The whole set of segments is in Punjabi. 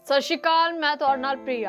सत श्री अकाल, मैं तुहाडे नाल प्रिया।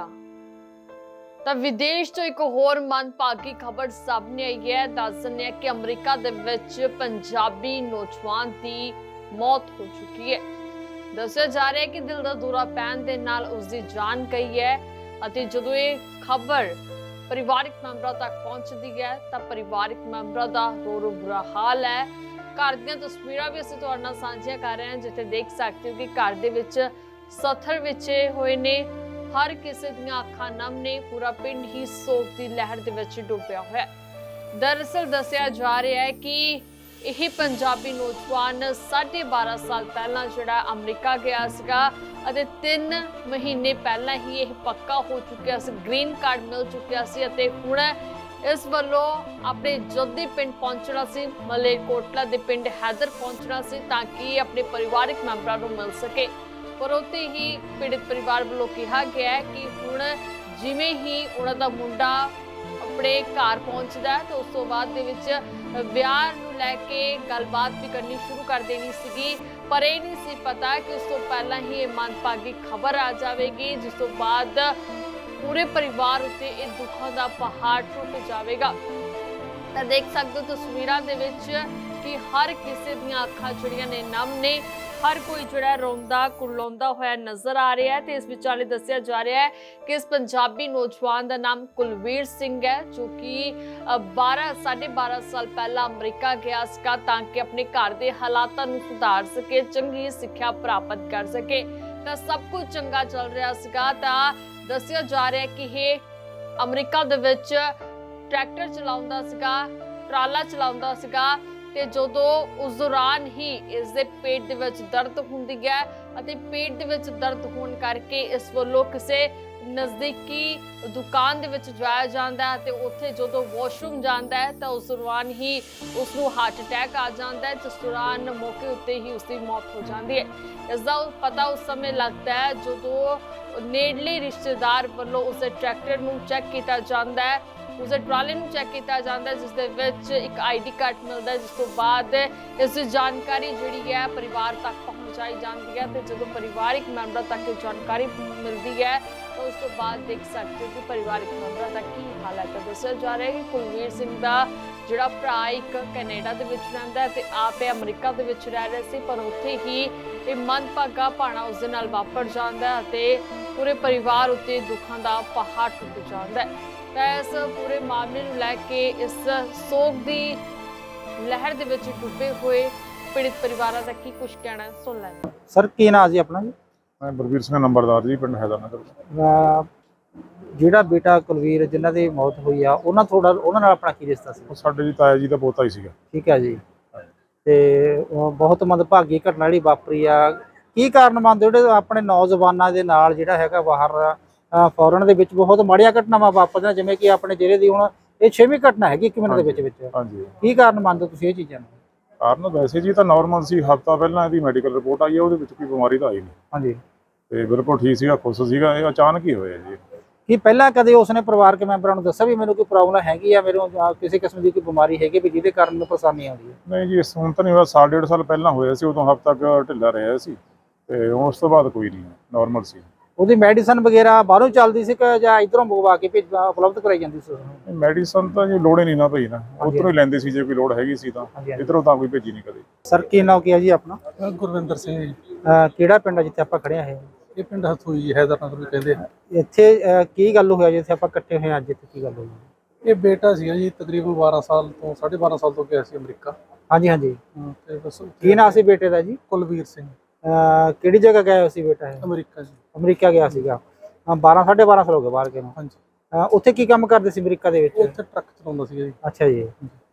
तो विदेश तो एक होर मनभागी खबर सामने आई है। दस दिंदे कि अमरीका दे विच पंजाबी नौजवान की मौत हो चुकी है। दस्सिया जा रहा है कि दिल का दौरा पैण दे नाल उसकी जान गई है। अते जदों ये खबर परिवारिक मैंबरों तक पहुंचती है तो परिवारिक मैंबरों का रो रो बुरा हाल है। घर दीयां तस्वीरां भी असीं तुहाडे नाल साझियां कर रहे हैं, जिथे देख सकते हो कि घर दे विच सत्थर विचे हुए ने। हर किसी दीयां अखां नम ने। पूरा पिंड ही सोग की लहर दे विच डुबिया होया। दरअसल दस्सिया जा रहा है कि यही पंजाबी नौजवान 12.5 साल पहला जिहड़ा अमरीका गया सीगा अते 3 महीने पहला ही यह पक्का हो चुकिया सी, ग्रीन कार्ड मिल चुकिया सी अते हुण इस वालों अपने जद्दी पिंड पहुंचना सी, मलेरकोटला दे पिंड हैदर पहुंचना सी ताकि अपने परिवारिक मैंबरों को मिल सके। पर उत्ते ही पीड़ित परिवार वालों कहा गया है कि हुण जिवें ही उन्हां दा मुंडा अपने घर पहुंचदा है तो उस तो बाद दे विच विआह नूं लैके गलबात भी करनी शुरू कर देनी सीगी। पर यह नहीं सी पता कि उस तो पहला ही ये मनभागी खबर आ जाएगी, जिस तो बाद पूरे परिवार उत्ते इह दुखां दा पहाड़ टुट जाएगा। तो देख सकते हो तस्वीरां दे विच कि हर किसी दीयां अखां जिहड़ियां ने नम ने। हर कोई जोड़ा रोंदा कुरलाउंदा होया नज़र आ रहा है। तो इस विचाले दस्सिया जा रहा है कि इस पंजाबी नौजवान का नाम कुलवीर सिंह है, जो कि 12.5 साल पहला अमरीका गया सीगा ताकि अपने घर के हालातों को सुधार सके, चंगी सिक्ख्या प्राप्त कर सके। तो सब कुछ चंगा चल रहा सीगा। तो दस्सिया जा रहा है कि ये अमरीका दे विच ट्रैक्टर चलाउंदा सीगा, ट्राला चलाउंदा सीगा ते जदों उस दौरान ही इसके पेट दे विच दर्द हुंदी है अते पेट दे विच दर्द होने करके इस वालों किसी नज़दीकी दुकान दे विच जाया जाता है। तो उत्थे जदों वॉशरूम जाता है तो उस दौरान ही उसनूं हार्ट अटैक आ जाता है, जिस दौरान मौके उत्ते ही उसकी मौत हो जाती है। इसका पता उस समय लगता है जदों नेड़ले रिश्तेदार वालों उस ट्रैक्टर नूं चैक किया जाता है, उस ट्राले नूं चैक किया जाता है, जिस दे विच एक ID कार्ड मिलता है, जिस तो बाद इस जानकारी जिहड़ी है परिवार तक पहुँचाई जाती है। तो जो परिवारिक मैंबरों तक जानकारी मिलती है तो उस तो बाद देख सकते हो कि परिवारिक मैंबरों तक की हालत है। दस्सिया जा रहा है कि कुलवीर सिंह का जिहड़ा भरा एक कैनेडा दे विच रहिंदा है ते आप अमरीका दे विच रह रहे सी, पर उत्थे ही ये मनभागा भाणा उस दे नाल वापर जांदा है ते पूरे परिवार उत्ते दुखां दा पहाड़ टुट जांदा है। तो इस पूरे मामले को लैके इस सोग की लहर दे विच डुबे हुए पीड़ित परिवारों का की कुछ कहना है, सुन लें। सर की नाम जी अपना? जी मैं बलबीर सिंह नंबरदार जी, पिंड हैदर नगर। ਜਿਹੜਾ ਬੇਟਾ ਕੁਲਵੀਰ ਜਿਨ੍ਹਾਂ ਦੀ ਮੌਤ ਹੋਈ ਆ ਉਹਨਾਂ ਨਾਲ ਆਪਣਾ ਕੀ ਰਿਸ਼ਤਾ ਸੀ? ਸਾਡੇ ਜੀ ਤਾਇਆ ਜੀ ਦਾ ਪੋਤਾ ਹੀ ਸੀਗਾ। ਠੀਕ ਹੈ ਜੀ। ਤੇ ਬਹੁਤ ਮੰਦਭਾਗੀ ਘਟਨਾ ਜਿਹੜੀ ਵਾਪਰੀ ਆ, ਕੀ ਕਾਰਨ ਮੰਨਦੇ ਹੋ ਜਿਹੜੇ ਆਪਣੇ ਨੌਜਵਾਨਾਂ ਦੇ ਨਾਲ ਜਿਹੜਾ ਹੈਗਾ ਬਾਹਰ ਫੋਰਨ ਦੇ ਵਿੱਚ ਬਹੁਤ ਮਾੜੀਆਂ ਘਟਨਾਵਾਂ ਵਾਪਰਦੀਆਂ, ਜਿਵੇਂ ਕਿ ਆਪਣੇ ਜ਼ਿਲ੍ਹੇ ਦੀ ਹੁਣ ਇਹ 6ਵੀਂ ਘਟਨਾ ਹੈਗੀ 1 ਮਿੰਟ ਦੇ ਵਿੱਚ? ਹਾਂਜੀ। ਕੀ ਕਾਰਨ ਮੰਨਦੇ ਹੋ ਤੁਸੀਂ ਇਹ ਚੀਜ਼ਾਂ ਨੂੰ? ਕਾਰਨ ਵੈਸੇ ਜੀ ਤਾਂ ਨਾਰਮਲ ਸੀ। ਹਫ਼ਤਾ ਪਹਿਲਾਂ ਇਹਦੀ ਮੈਡੀਕਲ ਰਿਪੋਰਟ ਆਈ ਹੈ, ਉਹਦੇ ਵਿੱਚ ਕੋਈ ਬਿਮਾਰੀ ਤਾਂ ਆਈ ਨਹੀਂ। ਹਾਂਜੀ। ਤੇ ਬਿਲਕੁਲ ਠੀਕ ਸੀਗਾ, ਖੁਸ਼ ਸੀਗਾ। ਇਹ ਅਚਾਨਕ ਹੀ ਹੋਇਆ ਜੀ। ਕੀ ਪਹਿਲਾਂ ਕਦੇ ਉਸਨੇ ਪਰਿਵਾਰਕ ਮੈਂਬਰਾਂ ਨੂੰ ਦੱਸਿਆ ਵੀ ਮੈਨੂੰ ਕੋਈ ਪ੍ਰੋਬਲਮ ਹੈਗੀ ਆ, ਮੈਨੂੰ ਕਿਸੇ ਕਿਸਮ ਦੀ ਕੋਈ ਬਿਮਾਰੀ ਹੈਗੀ ਵੀ ਜਿਹਦੇ ਕਾਰਨ ਮੈਨੂੰ ਪਰੇਸ਼ਾਨੀ ਆਉਂਦੀ ਹੈ? ਨਹੀਂ ਜੀ, ਹੁਣ ਤਾਂ ਨਹੀਂ ਹੋਇਆ। 1.5 ਸਾਲ ਪਹਿਲਾਂ ਹੋਇਆ ਸੀ, ਉਦੋਂ ਹਫ਼ਤਾ ਤੱਕ ਢਿੱਲਾ ਰਿਹਾ ਸੀ ਤੇ ਉਸ ਤੋਂ ਬਾਅਦ ਕੋਈ ਨਹੀਂ, ਨਾਰਮਲ ਸੀ। ਉਹਦੀ ਮੈਡੀਸਨ ਵਗੈਰਾ ਬਾਹਰੋਂ ਚੱਲਦੀ ਸੀ ਕਿ ਜਾਂ ਇਧਰੋਂ ਮੰਗਵਾ ਕੇ ਉਪਲਬਧ ਕਰਾਈ ਜਾਂਦੀ ਸੀ? ਮੈਡੀਸਨ ਤਾਂ ਜੀ ਲੋੜ ਹੀ ਨਹੀਂ ਨਾ ਪਈ ਨਾ, ਉੱਧਰੋਂ ਹੀ ਲੈਂਦੇ ਸੀ ਜੇ ਕੋਈ ਲੋੜ ਹੈਗੀ ਸੀ ਤਾਂ। ਇੱਧਰੋਂ ਤਾਂ ਕੋਈ ਭੇਜੀ ਨਹੀਂ ਕਦੇ। ਸਰ ਕੀ ਨਾਮ ਕੀ ਹੈ ਜੀ ਆਪਣਾ? ਗੁਰਵਿੰਦਰ ਸਿੰਘ ਜੀ। ਕਿਹੜਾ ਪਿੰਡ ਆ ਜਿੱਥੇ ਆਪਾਂ ਖੜੇ ਆ? ਇਹ ਪਿੰਡ ਹਥੂਈ ਜੀ, ਹੈਦਰ ਨਗਰ ਵੀ ਕਹਿੰਦੇ ਆ। ਇੱਥੇ ਕੀ ਗੱਲ ਹੋਇਆ ਜਿੱਥੇ ਆਪਾਂ ਇਕੱਠੇ ਹੋਏ ਅੱਜ? ਇੱਥੇ ਕੀ ਗੱਲ ਹੋਈ? ਇਹ ਬੇਟਾ ਸੀਗਾ ਜੀ, ਤਕਰੀਬਨ 12 ਸਾਲ ਤੋਂ 12.5 ਸਾਲ ਤੋਂ ਗਿਆ ਸੀ ਅਮਰੀਕਾ। ਹਾਂਜੀ ਹਾਂਜੀ। ਤੇ ਬਸ ਕੀ ਨਾਮ ਸੀ ਬੇਟੇ ਦਾ ਜੀ? ਕੁਲਵੀਰ ਸਿੰਘ। ਕਿਹੜੀ ਜਗ੍ਹਾ ਗਿਆ ਹੋਇਆ ਸੀ ਬੇਟਾ? ਅਮਰੀਕਾ ਜੀ। ਅਮਰੀਕਾ ਗਿਆ ਸੀਗਾ। 12.5 ਸਾਲ ਹੋ ਗਏ ਬਾਹਰ ਗਏ ਨੂੰ। ਹਾਂਜੀ। ਉੱਥੇ ਕੀ ਕੰਮ ਕਰਦੇ ਸੀ ਅਮਰੀਕਾ ਦੇ ਵਿੱਚ? ਉੱਥੇ ਟਰੱਕ ਚਲਾਉਂਦਾ ਸੀਗਾ ਜੀ। ਅੱਛਾ ਜੀ।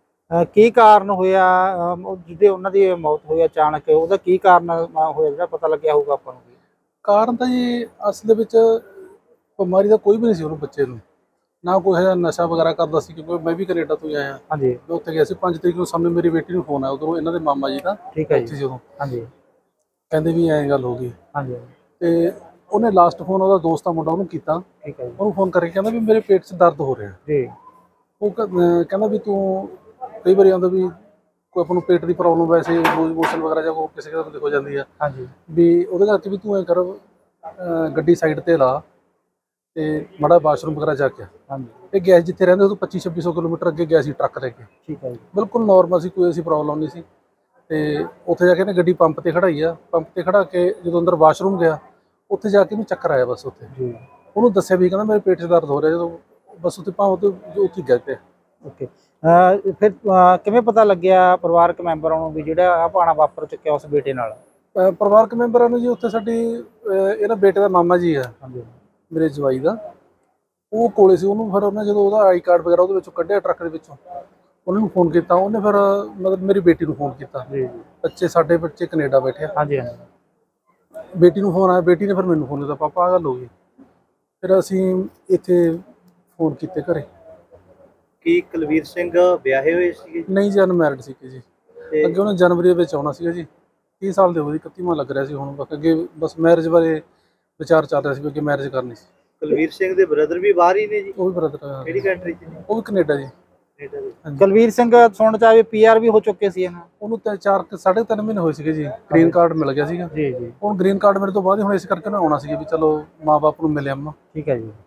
ਕੀ ਕਾਰਨ ਹੋਇਆ ਜਿਹਦੇ ਉਹਨਾਂ ਦੀ ਮੌਤ ਹੋਈ ਅਚਾਨਕ? ਉਹਦਾ ਕੀ ਕਾਰਨ ਹੋਇਆ ਜਿਹੜਾ ਪਤਾ ਲੱਗਿਆ ਹੋਊਗਾ ਆਪਾਂ ਨੂੰ? ਕਾਰਨ ਤਾਂ ਜੀ ਅਸਲ ਦੇ ਵਿੱਚ ਬਿਮਾਰੀ ਦਾ ਕੋਈ ਵੀ ਨਹੀਂ ਸੀ ਉਹਨੂੰ, ਬੱਚੇ ਨੂੰ। ਨਾ ਕੋਈ ਨਸ਼ਾ ਵਗੈਰਾ ਕਰਦਾ ਸੀ, ਕਿਉਂਕਿ ਮੈਂ ਵੀ ਕੈਨੇਡਾ ਤੋਂ ਹੀ ਆਇਆ। ਹਾਂਜੀ। ਮੈਂ ਉੱਥੇ ਗਿਆ ਸੀ 5 ਤਰੀਕ ਨੂੰ। ਸਾਹਮਣੇ ਮੇਰੀ ਬੇਟੀ ਨੂੰ ਫੋਨ ਆਇਆ ਉਧਰੋਂ, ਇਹਨਾਂ ਦੇ ਮਾਮਾ ਜੀ ਦਾ। ਠੀਕ ਹੈ ਜੀ। ਜਦੋਂ ਹਾਂਜੀ ਕਹਿੰਦੇ ਵੀ ਐਂ ਗੱਲ ਹੋ ਗਈ। ਹਾਂਜੀ। ਤੇ ਉਹਨੇ ਲਾਸਟ ਫੋਨ ਉਹਦਾ ਦੋਸਤ ਦਾ ਮੁੰਡਾ ਉਹਨੂੰ ਕੀਤਾ। ਠੀਕ ਹੈ ਜੀ। ਉਹਨੂੰ ਫੋਨ ਕਰਕੇ ਕਹਿੰਦਾ ਵੀ ਮੇਰੇ ਪੇਟ 'ਚ ਦਰਦ ਹੋ ਰਿਹਾ ਜੀ। ਉਹ ਕਹਿੰਦਾ ਵੀ ਤੂੰ ਕਈ ਵਾਰੀ ਆਉਂਦਾ ਵੀ ਕੋਈ ਆਪਾਂ ਨੂੰ ਪੇਟ ਦੀ ਪ੍ਰੋਬਲਮ ਵੈਸੇ ਲੂਜ਼ ਮੋਸ਼ਨ ਵਗੈਰਾ ਜਾਂ ਕਿਸੇ ਕਿਸੇ ਬੰਦੇ ਹੋ ਜਾਂਦੀ ਆ। ਹਾਂਜੀ। ਵੀ ਉਹਦੇ ਕਰਕੇ ਵੀ ਤੂੰ ਐਂ ਕਰ ਗੱਡੀ ਸਾਈਡ ਤੇ ਲਾ ਤੇ ਮਾੜਾ ਵਾਸ਼ਰੂਮ ਵਗੈਰਾ ਜਾ ਕੇ। ਹਾਂਜੀ ਇਹ ਗਿਆ ਜਿੱਥੇ ਰਹਿੰਦੇ ਉਹ ਤੋਂ 2500 ਕਿਲੋਮੀਟਰ ਅੱਗੇ ਗਿਆ ਸੀ ਟਰੱਕ ਲੈ ਕੇ। ਠੀਕ ਹੈ ਜੀ। ਬਿਲਕੁਲ ਨੋਰਮਲ ਸੀ, ਕੋਈ ਐਸੀ ਪ੍ਰੋਬਲਮ ਨਹੀਂ ਸੀ। ਤੇ ਉੱਥੇ ਜਾ ਕੇ ਇਹਨੇ ਗੱਡੀ ਪੰਪ ਤੇ ਖੜਾਈ ਆ। ਪੰਪ ਤੇ ਖੜਾ ਕੇ ਜਦੋਂ ਅੰਦਰ ਵਾਸ਼ਰੂਮ ਗਿਆ, ਉੱਥੇ ਜਾ ਕੇ ਇਹਨੂੰ ਚੱਕਰ ਆਇਆ ਬਸ ਉੱਥੇ। ਜੀ ਉਹਨੂੰ ਦੱਸਿਆ ਵੀ ਕਹਿੰਦਾ ਮੇਰੇ ਪੇਟ 'ਚ ਦਰਦ ਹੋ ਰਿਹਾ, ਜਦੋਂ ਬਸ ਉੱਥੇ ਉੱਥੇ ਗਿਆ ਪਿਆ। ਓਕੇ। ਫਿਰ ਕਿਵੇਂ ਪਤਾ ਲੱਗਿਆ ਪਰਿਵਾਰਕ ਮੈਂਬਰਾਂ ਨੂੰ ਵੀ ਜਿਹੜਾ ਆਹ ਭਾਣਾ ਵਾਪਰ ਚੁੱਕਿਆ ਉਸ ਬੇਟੇ ਨਾਲ? ਪਰਿਵਾਰਕ ਮੈਂਬਰਾਂ ਨੂੰ ਜੀ ਉੱਥੇ ਸਾਡੀ ਇਹਦਾ ਬੇਟੇ ਦਾ ਮਾਮਾ ਜੀ ਆ ਹਾਂਜੀ ਮੇਰੇ ਜਵਾਈ ਦਾ, ਉਹ ਕੋਲੇ ਸੀ। ਉਹਨੂੰ ਫਿਰ ਉਹਨੇ ਜਦੋਂ ਉਹਦਾ ਆਈ ਕਾਰਡ ਵਗੈਰਾ ਉਹਦੇ ਵਿੱਚੋਂ ਕੱਢਿਆ ਟਰੱਕ ਦੇ ਵਿੱਚੋਂ, ਉਹਨਾਂ ਨੂੰ ਫੋਨ ਕੀਤਾ। ਉਹਨੇ ਫਿਰ ਮਤਲਬ ਮੇਰੀ ਬੇਟੀ ਨੂੰ ਫੋਨ ਕੀਤਾ। ਜੀ ਜੀ। ਸਾਡੇ ਬੱਚੇ ਕੈਨੇਡਾ ਬੈਠੇ ਆ। ਹਾਂਜੀ ਹਾਂਜੀ। ਬੇਟੀ ਨੂੰ ਫੋਨ ਆਇਆ, ਬੇਟੀ ਨੇ ਫਿਰ ਮੈਨੂੰ ਫੋਨ ਕੀਤਾ, ਪਾਪਾ ਆਹ ਗੱਲ ਹੋ ਗਈ। ਫਿਰ ਅਸੀਂ ਇੱਥੇ ਫੋਨ ਕੀਤੇ ਘਰੇ। ਕੀ ਕੁਲਵੀਰ ਸਿੰਘ ਵਿਆਹੇ ਹੋਏ ਸੀਗੇ? ਨਹੀਂ ਜੀ, ਅਨਮੈਰਿਡ ਸੀਗੇ ਜੀ। ਅੱਗੇ ਉਹਨੇ ਜਨਵਰੀ ਦੇ ਵਿੱਚ ਆਉਣਾ ਸੀਗਾ ਜੀ। 30 ਸਾਲ ਦੇ ਹੋ ਗਏ, 31ਵਾਂ ਲੱਗ ਰਿਹਾ ਸੀ ਹੁਣ। ਅੱਗੇ ਬਸ ਮੈਰਿਜ ਬਾਰੇ ਵਿਚਾਰ ਚੱਲ ਰਿਹਾ ਸੀ, ਅੱਗੇ ਮੈਰਿਜ ਕਰਨੀ ਸੀ। ਕੁਲਵੀਰ ਸਿੰਘ ਦੇ ਬ੍ਰਦਰ ਵੀ ਬਾਹਰ ਹੀ ਨੇ ਜੀ? ਉਹ ਵੀ ਬ੍ਰਦਰ, ਕਿਹੜੀ ਕੰਟਰੀ 'ਚ ਨੇ? ਉਹ ਵੀ ਕੈਨੇਡਾ ਜੀ। ਕੈਨੇਡਾ ਦੇ। ਕੁਲਵੀਰ ਸਿੰਘ ਸੁਣਨ ਚ ਆਵੇ PR ਵੀ ਹੋ ਚੁੱਕੇ ਸੀ ਇਹਨਾਂ? ਉਹਨੂੰ 3.5 ਮਹੀਨੇ ਹੋਏ ਸੀਗੇ ਜੀ, ਗ੍ਰੀਨ ਕਾਰਡ ਮਿਲ ਗਿਆ ਸੀਗਾ। ਜੀ ਜੀ। ਹੁਣ ਗ੍ਰੀਨ ਕਾਰਡ ਮੇਰੇ ਤੋਂ ਬਾਅਦ ਹੀ ਹੁਣ ਇਸ ਕਰਕੇ ਨਾ ਆਉਣਾ ਸੀਗਾ ਵੀ ਚਲੋ ਮਾਂ ਬਾਪ ਨੂੰ ਮਿਲਿਆ। ਠੀਕ ਹੈ ਜੀ।